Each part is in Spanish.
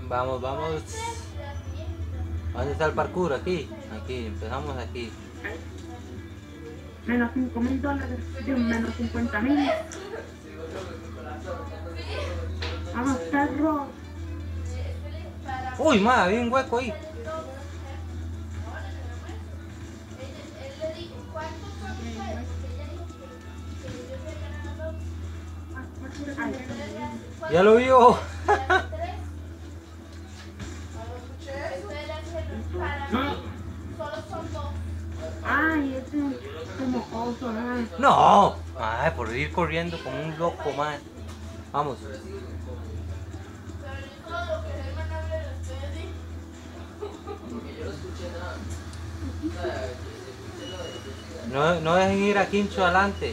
Vamos, vamos. ¿Dónde está el parkour? Aquí. Aquí, empezamos aquí. Menos $5,000. Menos 50,000. Vamos, perro. Uy, madre, había un hueco ahí. Ya lo vio. Ay, ese como oso, ¿no? No, madre, por ir corriendo como un loco, madre. Vamos. No, no dejen ir a Quincho adelante.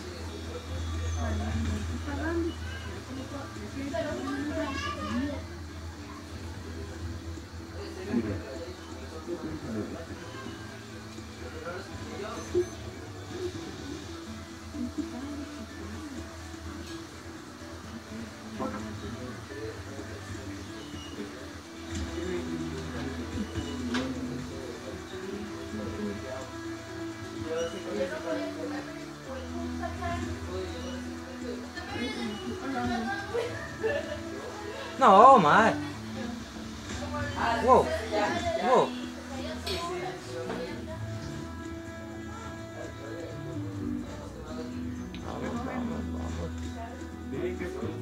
No, madre. Wow, wow. Vamos, vamos, vamos.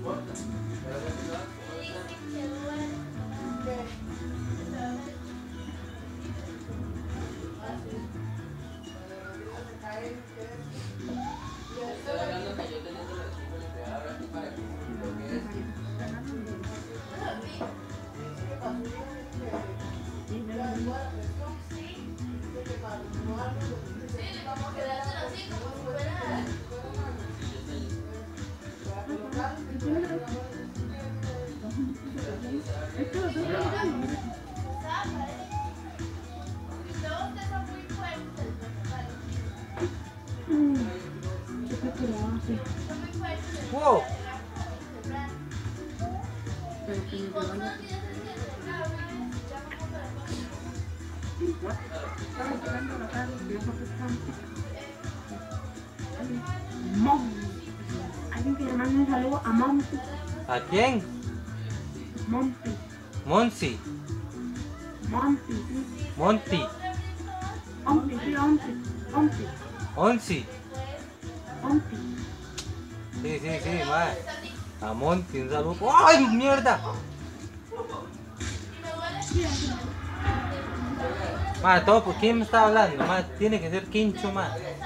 Wow. Alguien que le mande un saludo a Monty. ¿A quién? Monty. Monsi. Monty, sí. Monty. Monty, sí, Monty. Monty. Onsi. Monty. Sí, sí, sí, madre. A Monty, un saludo. ¡Ay, mierda! Madre, todo por quién me está hablando, madre. Tiene que ser Quincho, madre.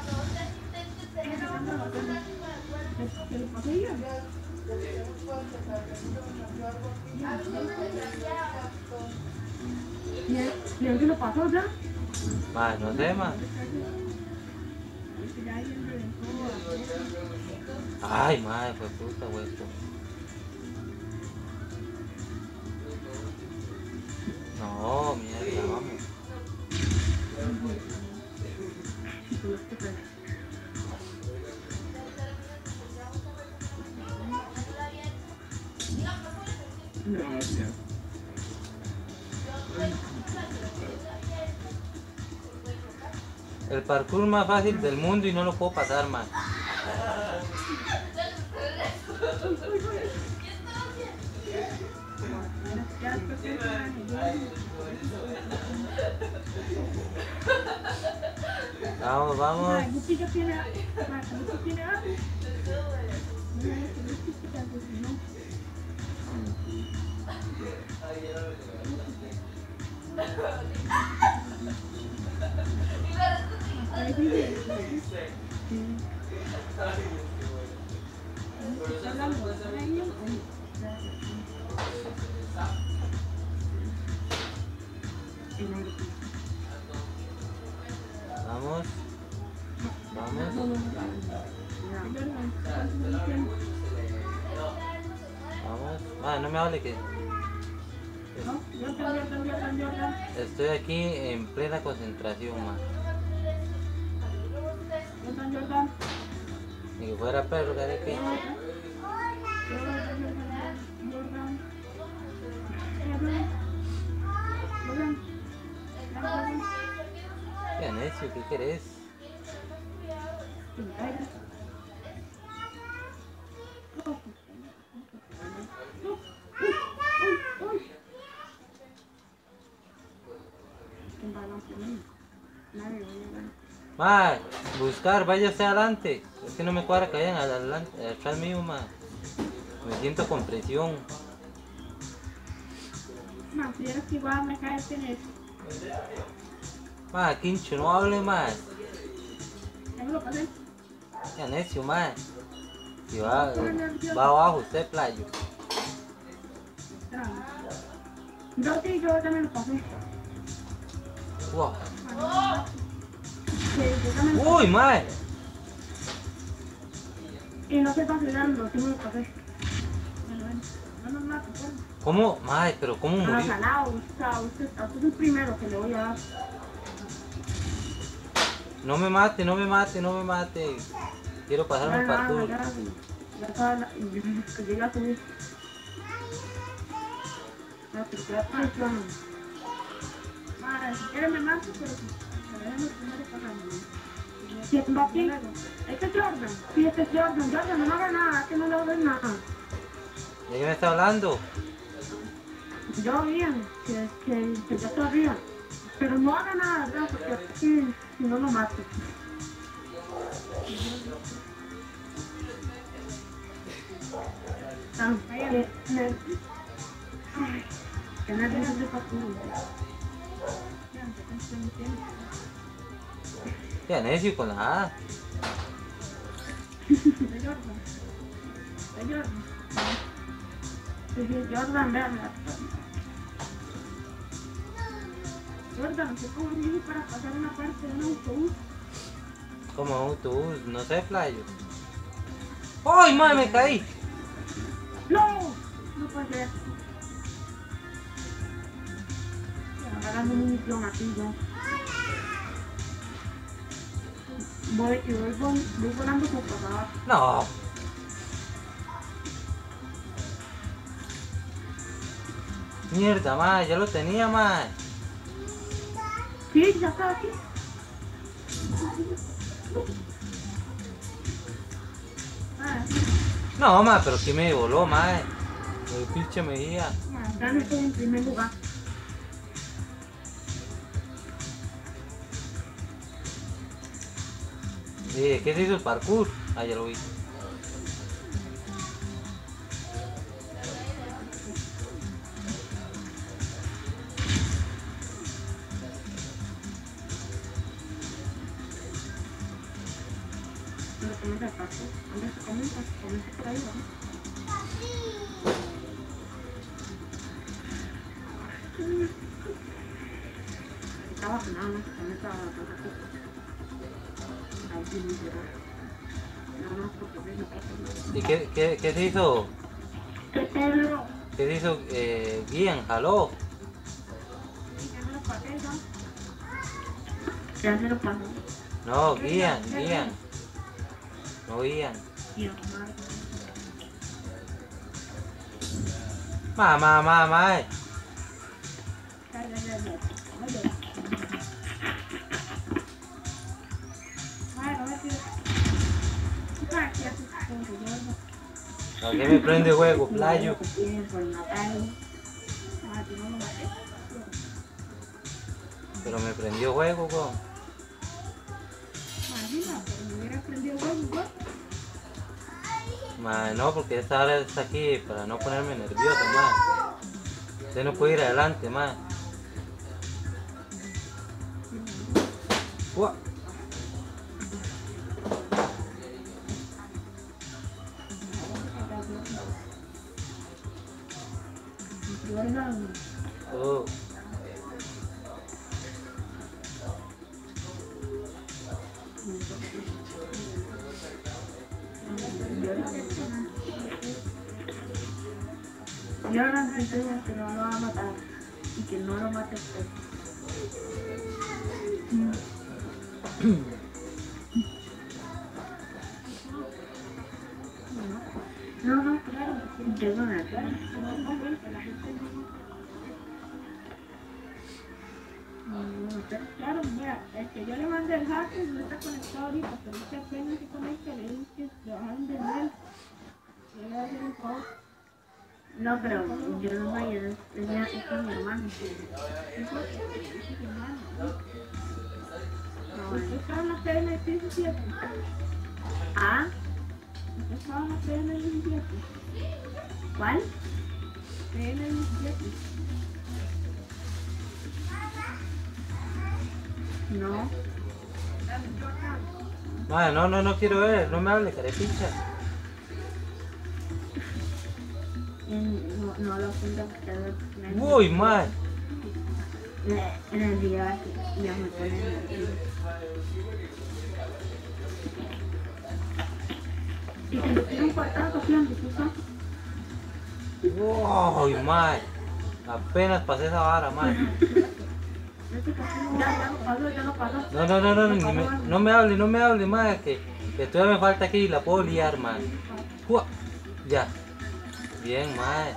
¿Y a qué lo pasó ya? Madre, no sé, madre. Ay, madre, fue puta, hueco. No, mierda, vamos. No, El parkour más fácil del mundo y no lo puedo pasar, madre. Vamos, vamos. Vamos. Vamos. Vamos. Ah, no me hable que estoy aquí en plena concentración, ma. Ni que fuera perro, que necio, ¿qué querés? Mae, buscar, váyase adelante. Es que no me cuadra que vayan adelante, atrás mío, mae. Me siento con presión. No, si eres que igual me caes en eso. Mae, Quincho, no hable, mae. Ya me lo pasé. Ya necio, mae. Si va abajo usted, playo. Yo sí, yo también lo pasé. Wow. Sí, yo también lo pasé. Uy, mae. Y no se está ayudando, sí me lo pasé. Bueno, no nos mate, pues. ¿Cómo? Mae, pero ¿cómo A murió? salado, usted es el primero que le voy a dar. No me mate, no me mate, no me mate. Quiero pasarme el parkour. Ya está, que llega a subir. No, pero que da presión. Madre, si quiere me mato, pero me dejan los primeros pasando. Si es Mbappé, este es Jordan. Sí, este es Jordan. Jordan, no me haga nada, que no le haga nada. ¿De qué me está hablando? Yo bien, que ya está bien. Pero no haga nada, ¿verdad? Porque aquí, si no lo mato. Que nervios de parkour. Ya necio con la A. Jordan, vean. Jordan, ¿se cómo dice para pasar una parte de un autobús? Como autobús, no sé, playo. ¡Ay, mae, me caí! ¡No! No puede ser. Agarrando munición aquí yo. Voy volando por pasar. No. Mierda, mae, ya lo tenía, mae. Sí, ya está aquí. No, mae, pero que me voló, mae. El pinche Mejía. Ya no estoy en primer lugar. ¿Qué se hizo el parkour? Ah, ya lo vi. Pero comienza el paso. Comienza por ahí, ¿no? Estaba cenando, comienza a cantar cosas. Ahí sí, no, porque no pasa nada. ¿Y qué se hizo? ¿Qué Pedro? ¿Qué se hizo? Guían, jaló. Ya me lo pasé, ¿no? Ya se lo pasó. No, guían. No guían. Y la madre. Mae. ¿A qué me prende juego, playo? Pero me prendió juego, bro. Mae, no, porque esta hora está aquí para no ponerme nervioso, mae. Usted no puede ir adelante, mae. Uah. Oh. Y ahora me enseña que no lo va a matar y que no lo mate usted. No, claro, yo no me acuerdo. pero claro, mira, yo le mandé el hack y no está conectado ahorita, pero es que apenas se conecta, le dije que trabajaron de él. Le voy a hacer un favor. No, pero yo no voy a ir, es con mi hermano. Es mi hermano. Usted estaba en la pena del 17. ¿Ah? Usted estaba en la pena del 17. ¿Cuál? Pena del 17. No. Madre, no quiero ver, no me hable, carepicha. No lo siento. Uy, madre. En el video así, ya me ponen y que lo quiero un cuartazo, siempre, ¿sí? Uy, madre. Apenas pasé esa vara, madre. Ya lo pasó. No me hable, madre, que todavía me falta aquí y la puedo liar, madre. Ya. Bien, madre.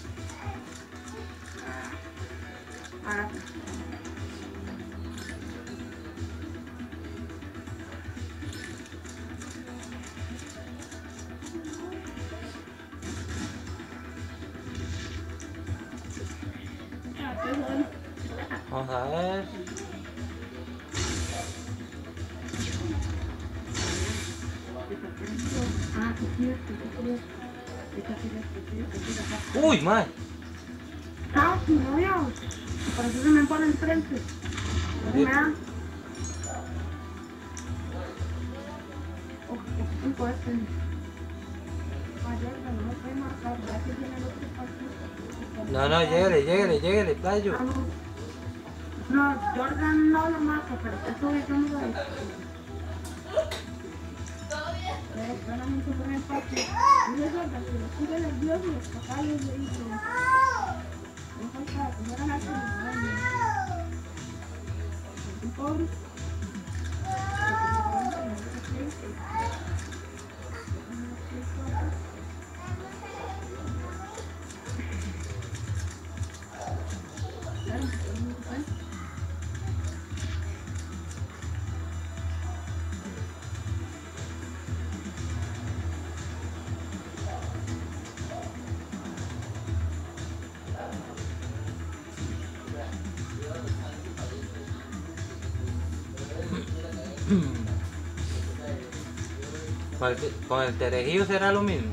Vamos a ver. Uy, madre. Ah, sí, no veo. Por eso se me pone enfrente. Me da. Un puesto. Ayer no me puede marcar, ya que tiene el otro partido. Lléguele, playo. No, Jordan no lo mato, pero eso no lo he hecho. Pero solamente por el partido. Y es Jordan, que lo sube nervioso y los papás les dicen. No falta, que no era nada. Un pobre. Con el terejillo será lo mismo.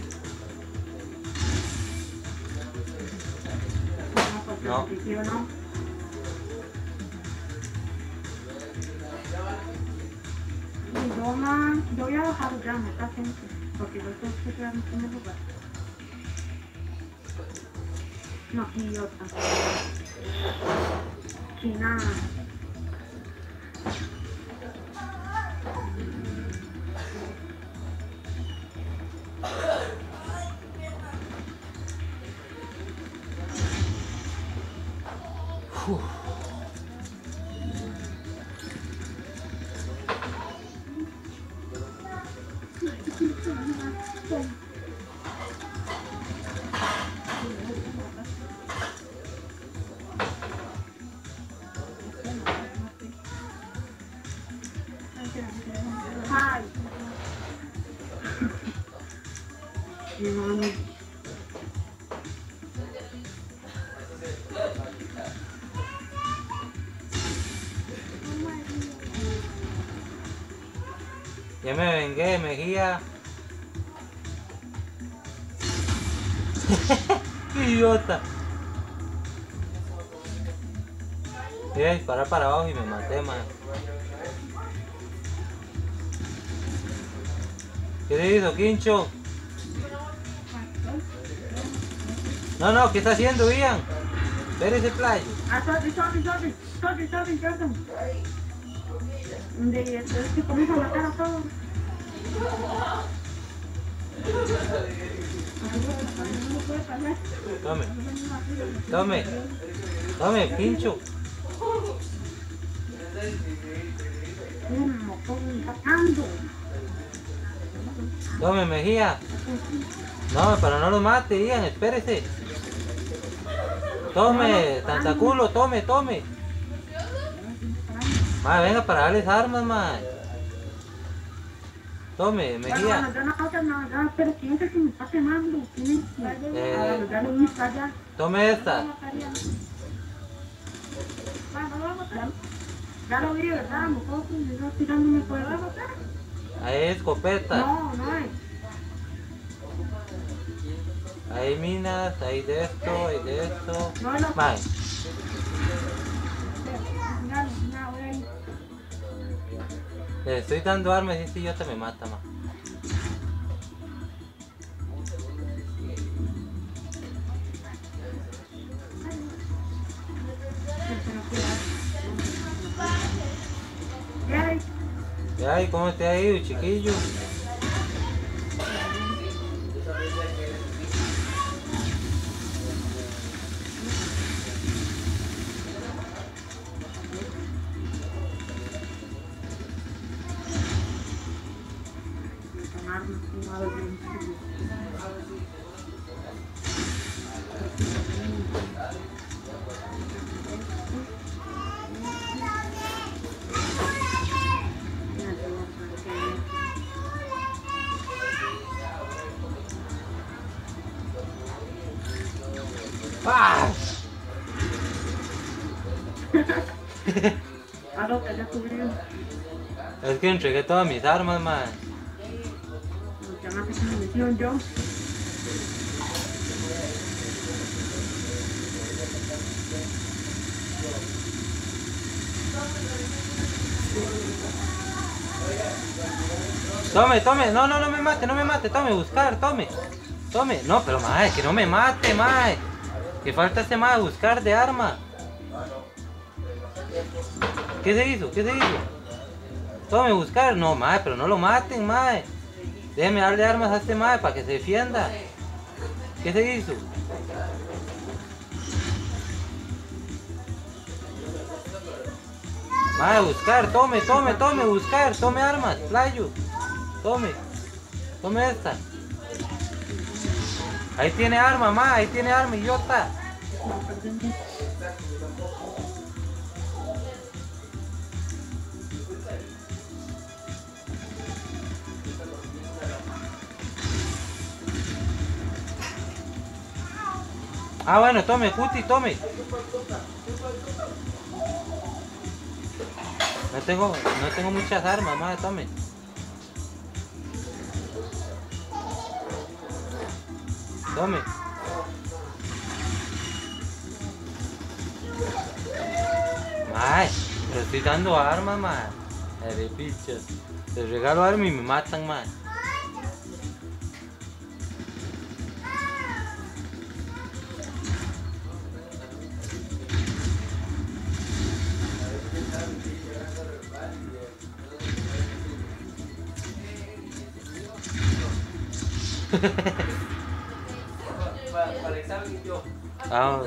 No. Yo voy a bajar ya, me está gente, porque los dos se quedan en primer lugar. No, idiota. Sí, nada. Ay. Ya me vengué, Mejía. ¡Qué idiota! Iba a disparar para abajo y me maté, man. ¿Qué le hizo, Quincho? No, ¿qué está haciendo, Ian? Espérese, playo. Sorry, Jordan. Es que comienza a matar a todos. Tome, Quincho. Tome, Mejía. No, pero no lo mate, Ian, espérese. Tome, tantaculo, tome. Ma, venga para darles armas, ma. Tome, me guía. No, no, pero ¿quién es que me está quemando? ¿Quién es? Ya lo vi allá. Tome esta. Ya lo vi, ¿verdad? Nosotros, me está tirándome por el lado. Ahí hay escopeta. No, no hay. Hay minas, hay de esto, hay de esto. No, no. Ma, le estoy dando armas y este idiota me mata, ma. Ay, ¿cómo te ha ido, chiquillo? ¡Ah! Es que entregué todas mis armas, man. Tome, tome, no, no, no me mate, tome, buscar, tome. Tome, no, pero mae, que no me mate, mae. Que falta este mae buscar de arma. ¿Qué se hizo? ¿Qué se hizo? Tome, buscar, no, mae, pero no lo maten, mae. Déjeme darle armas a este mae para que se defienda. ¿Qué se hizo? Mae, buscar, tome, tome, tome, buscar, tome armas, playo. Tome, tome esta. Ahí tiene arma, ma, ahí tiene arma, idiota. Ah, bueno, tome, Cuti, tome. No tengo muchas armas, ma, tome. Tome. Mae, pero estoy dando armas, mae. De pichas. Les regalo armas y me matan, mae. Para el examen yo. Ah.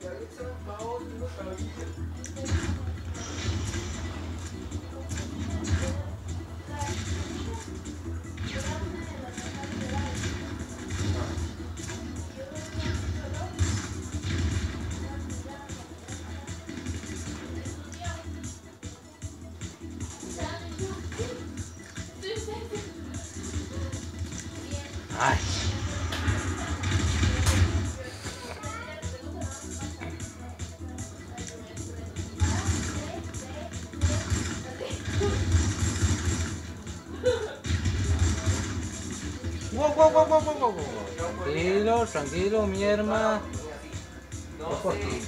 Ay. Wow. Tranquilo, tranquilo, mi hermano. Ojo aquí.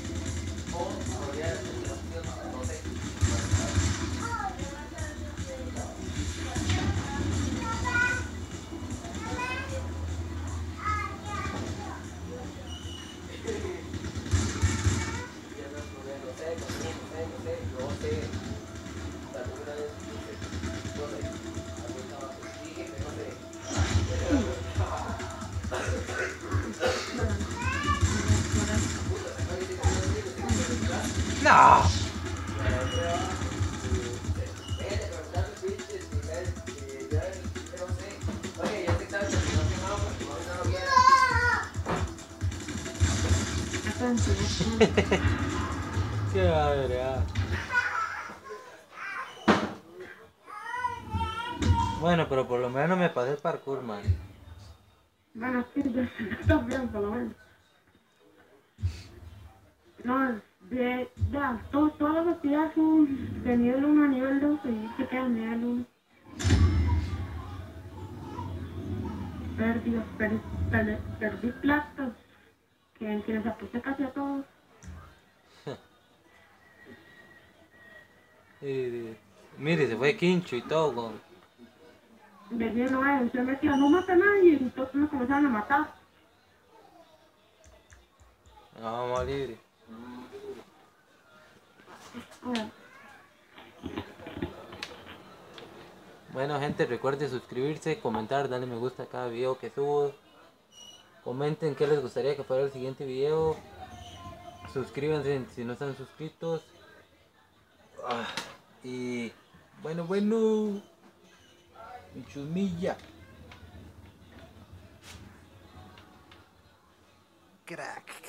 No. Qué madre. Bueno, pero por lo menos me pasé el parkour, man. Bueno, sí, está bien, por lo menos. No, todos los días son de nivel 1 a nivel 2 y se queda en nivel 1. Perdí platos, que les aposté casi a todos. Mire, se fue Quincho y todo, con... De lleno a él, se metía, no mata a nadie, y todos me comenzaron a matar. No, vamos a libre. Bueno, Bueno, gente, recuerden suscribirse, comentar, darle me gusta a cada video que subo. Comenten qué les gustaría que fuera el siguiente video. Suscríbanse si no están suscritos. Y bueno, mi chumilla. Crack.